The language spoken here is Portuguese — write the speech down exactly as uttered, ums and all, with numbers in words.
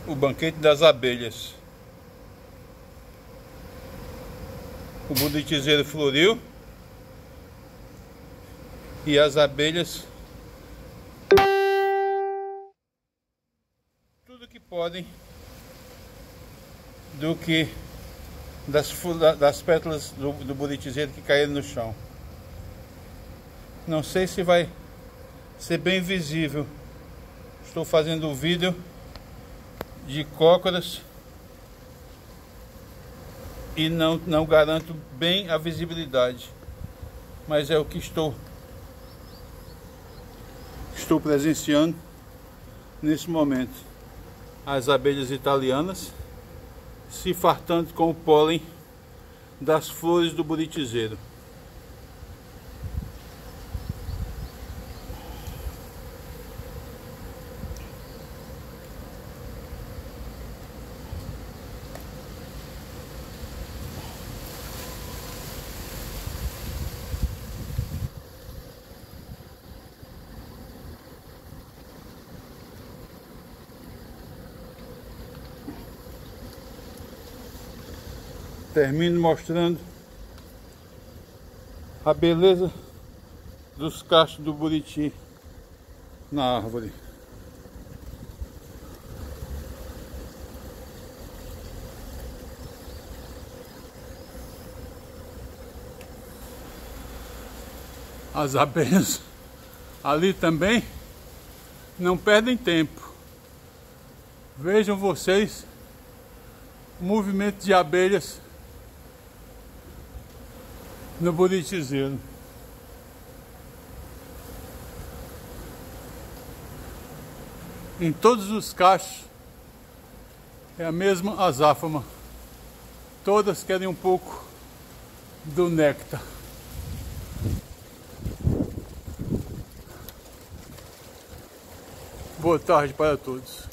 o banquete das abelhas. O buritizeiro floriu e as abelhas tudo que podem do que das, das pétalas do, do buritizeiro que caíram no chão. Não sei se vai ser bem visível. Estou fazendo o vídeo de cócoras e não, não garanto bem a visibilidade, mas é o que estou estou presenciando nesse momento. As abelhas italianas se fartando com o pólen das flores do buritizeiro. Termino mostrando a beleza dos cachos do buriti na árvore. As abelhas ali também não perdem tempo. Vejam vocês o movimento de abelhas no buritizeiro. Em todos os cachos é a mesma azáfama. Todas querem um pouco do néctar. Boa tarde para todos.